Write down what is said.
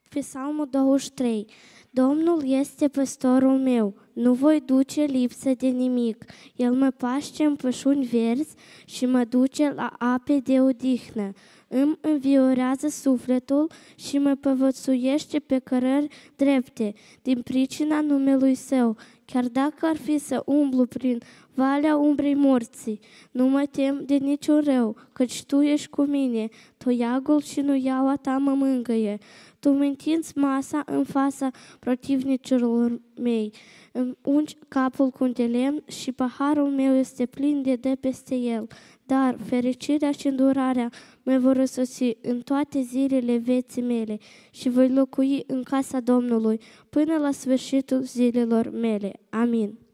Psalmul 23. Domnul este păstorul meu, nu voi duce lipsă de nimic. El mă paște în pășuni verzi și mă duce la ape de odihnă. Îmi înviorează sufletul și mă povățuiește pe cărări drepte, din pricina numelui Său. Chiar dacă ar fi să umblu prin valea umbrei morții, nu mă tem de niciun rău, căci Tu ești cu mine, toiagul și nuiaua Ta mă mângâie. Tu îmi întinzi masa în fața protivnicilor mei, îmi ungi capul cu un de lemn și paharul meu este plin de dă peste el. Dar fericirea și îndurarea mă vor răsosi în toate zilele vieții mele și voi locui în casa Domnului până la sfârșitul zilelor mele. Amin.